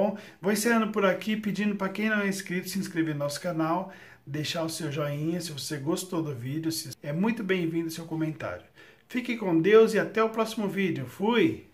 bom? Vou encerrando por aqui, pedindo para quem não é inscrito, se inscrever no nosso canal, deixar o seu joinha se você gostou do vídeo. É muito bem-vindo o seu comentário. Fique com Deus e até o próximo vídeo. Fui!